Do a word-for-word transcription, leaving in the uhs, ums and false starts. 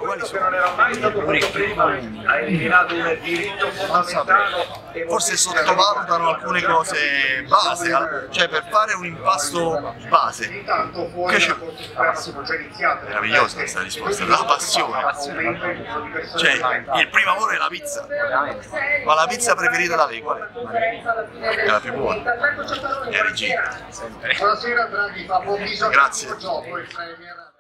quali sono? Forse sottovalutano alcune cose base, cioè per fare un impasto base. Che c'è? Meravigliosa questa risposta, la passione. Cioè, il primo amore è la pizza. Ma la pizza preferita da lei qual è? È la più buona. È Regina. Grazie.